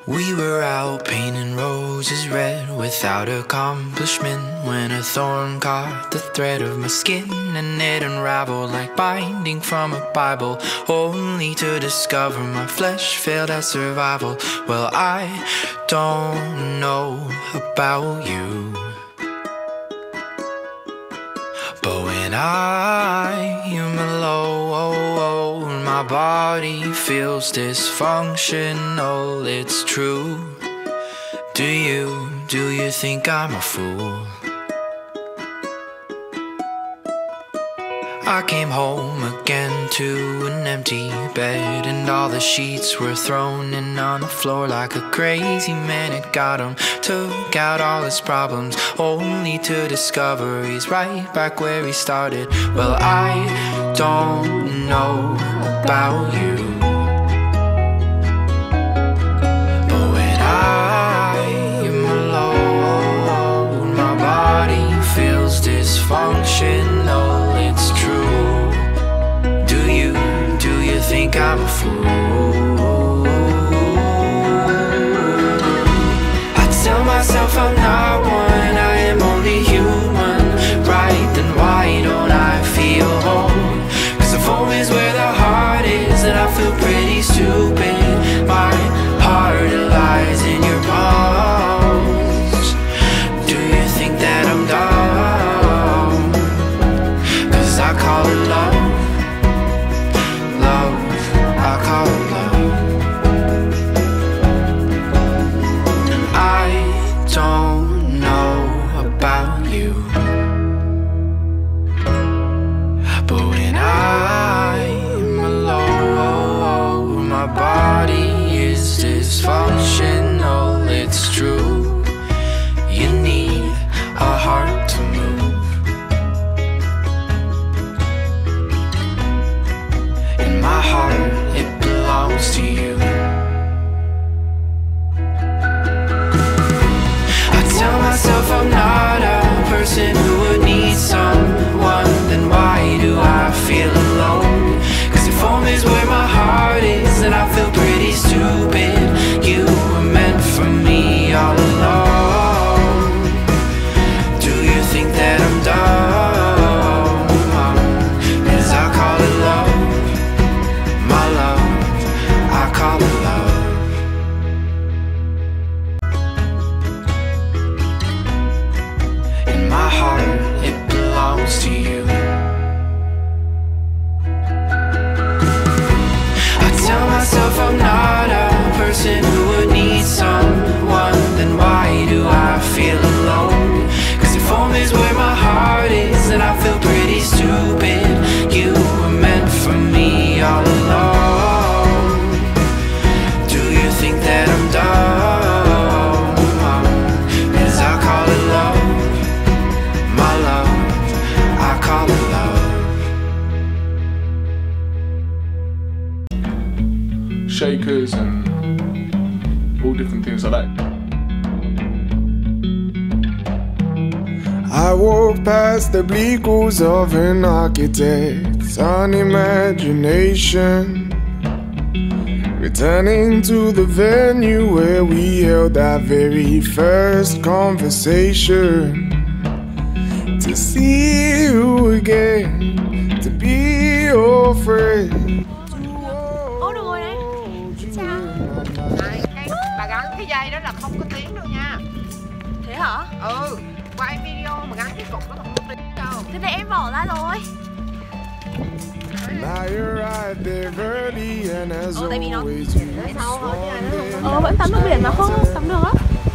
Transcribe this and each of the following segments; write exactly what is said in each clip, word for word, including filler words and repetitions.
We were out painting roses red without accomplishment, when a thorn caught the thread of my skin and it unraveled like binding from a Bible, only to discover my flesh failed at survival. Well, I don't know about you, but when I am alone, my body feels dysfunctional. It's true. Do you, do you think I'm a fool? I came home again to an empty bed, and all the sheets were thrown in on the floor like a crazy man had got him. Took out all his problems, only to discover he's right back where he started. Well, I don't know about you, but when I am alone, my body feels dysfunctional. It's true. Do you, do you think I'm a fool? I tell myself I'm not one, I am only human. Right, then why don't I feel home? Cause if home is where the heart is, then I feel pretty stupid. My heart lies in your palms. Do you think that I'm dumb? Cause I call it love, love, I call it love. I don't know about you, but when I'm alone, my body is dysfunctional. It's true. You need a heart to move, and my heart, it belongs to you. I tell myself I'm not a person who would need someone, then why do I feel alone? Cause if home is where my heart is, then I feel pretty stupid. You were meant for me all along. Do you think that I'm dumb? Cause I call it love, my love, I call it love. And my heart, it belongs to you. I tell myself I'm not a person who would need someone, then why do I feel alone? Cause if home is where my heart is, then I feel pretty stupid. You were meant for me all along. Do you think that I'm dumb? Cause I call it love, my love, I call it love. Shakers and all different things like that. I walk past the bleak walls of an architect's unimagination, returning to the venue where we held our very first conversation. To see you again, to be your friend. Ủa được rồi đấy. Sao? Này, cái bà gắn cái dây đó là không có tiếng đâu nha. Thế hả? Ừ, quay video mà gắn cái cục đó không có tiếng đâu. Thế này em bỏ ra rồi. Now you're right there early and as Ồ, tại vì nó always để sau thôi chứ ai nó Ờ vẫn tắm nước biển mà không tắm được á.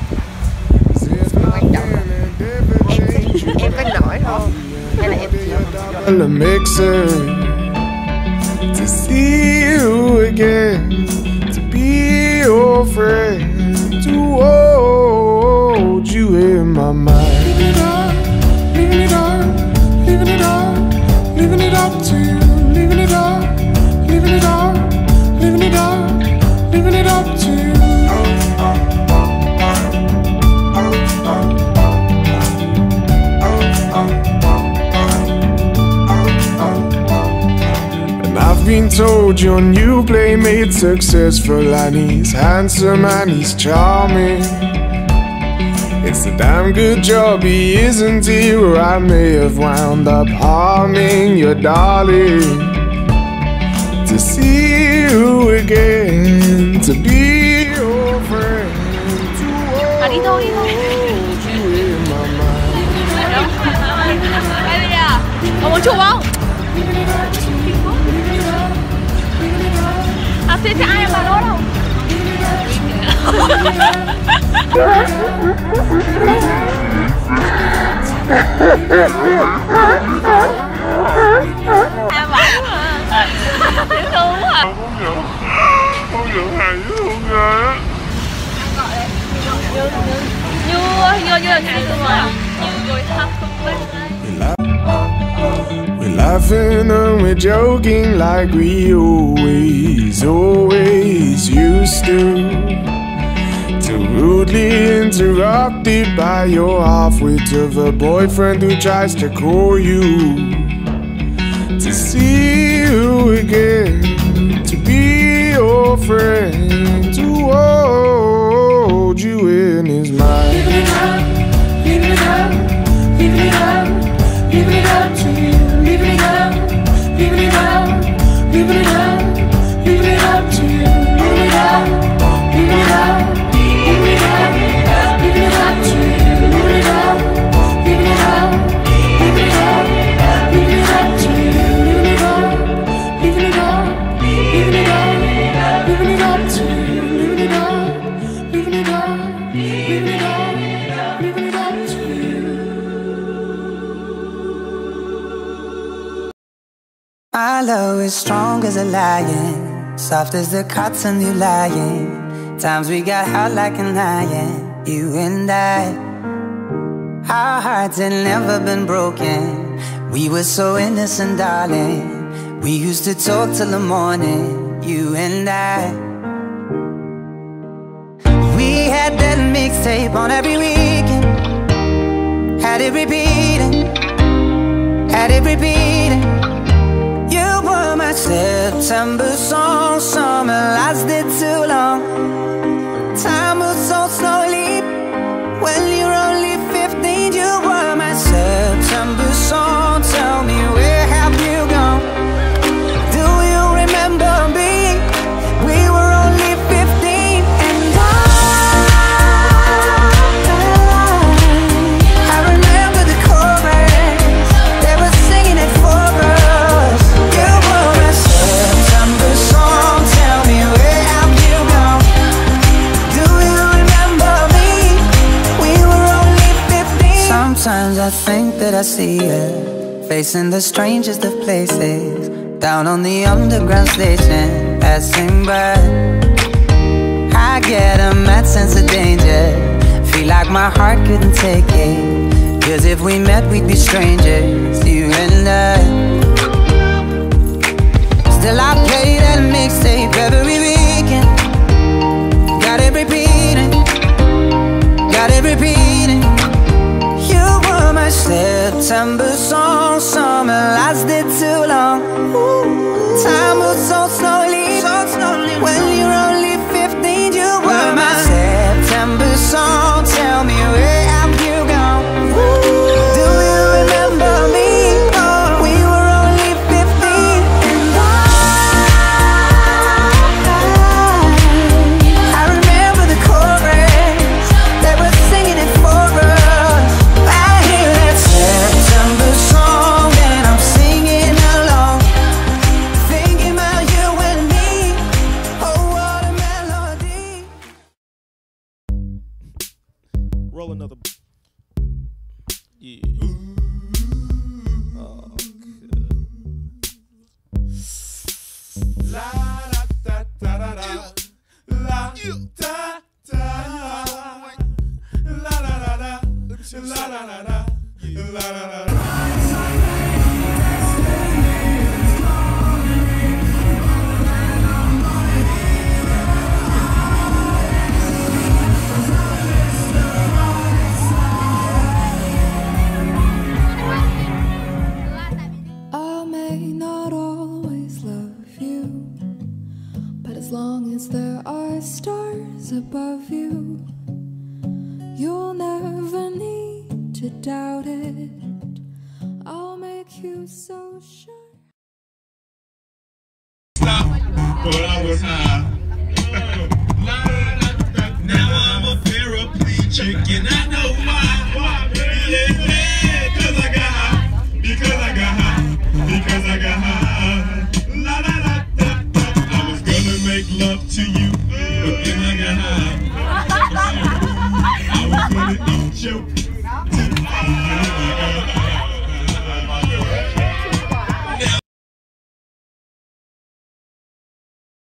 Quan trọng em em có nổi không? Hay là em chịu? the mixer, to see you again, to be your friend, to hold you in my mind. Leaving it up, leaving it up, leaving it up, leaving it up to you. Leaving it up, leaving it up, leaving it up, leaving it up to you. been told your new playmate successful, and he's handsome and he's charming. It's a damn good job he isn't here, or I may have wound up harming your darling. To see you again, to be your friend, to hold you in my mind. Có muốn chụp không? À, thế thì ai mà đốt không? Em bảo mà. Dễ thương quá à. Không hiểu, không hiểu hài với thương người á. Như, như, như, như là gì cơ mà? Như người thân không biết ai. We're laughing and we're joking like we always, always used to. Till rudely interrupted by your half-wit of a boyfriend who tries to call you. To see you again, to be your friend, to hold you in his mind. Leaving it up, leaving it up, leaving it up, leaving it up to you. Leaving it up, leaving it up, leaving it up, leaving it up to you. Leaving it up, leaving it up, leaving it up, leaving it up to you. Leaving it up, leaving it up, leaving it up, leaving it up to you. Leaving it up, leaving it up, leaving it up, leaving it up to you. Leaving it up, leaving it up, leaving it up, leaving it up to you. My love is strong as a lion, soft as the cotton you lying. Times we got hot like an iron, you and I. Our hearts had never been broken. We were so innocent, darling. We used to talk till the morning, you and I. We had that mixtape on every weekend. Had it repeating, had it repeating. You were my September song. Summer lasted too long. Time moves so slowly. When you're only fifteen, you were my September song. Tell me, where have you gone? Do you remember me? We were only fifteen, and I, I remember the chorus. They were singing it for us. You were my September song. Tell me, where have you gone? Do you remember me? We were only fifteen. Sometimes I think that I see you facing the strangest of places, down on the underground station, passing by. I get a mad sense of danger, feel like my heart couldn't take it. Cause if we met we'd be strangers, you and I. Still I play that mixtape every weekend. Got it repeating, got it repeating. You were my September song. Summer lasted too long. Time moves so slowly, so slowly. When you're only fifteen, you were my September song. Tell me, where have you gone? Do you remember me? Oh, we were only fifteen, and I, I remember the chorus. They were singing it for us. I hear that September song, and I'm singing along, thinking about you and me. Oh, what a melody. Roll another. Yeah. Oh, La da da da da da. La da da. La da da da. La da da da. La da da da. I may not always love you. there are stars above you. You'll never need to doubt it. I'll make you so sure. Stop, but I was high. Now I'm a paraplegic and I know why. Why, yeah, yeah, cause I got high. Because I got high. Because I got high. La la la da da. I was gonna make love to you.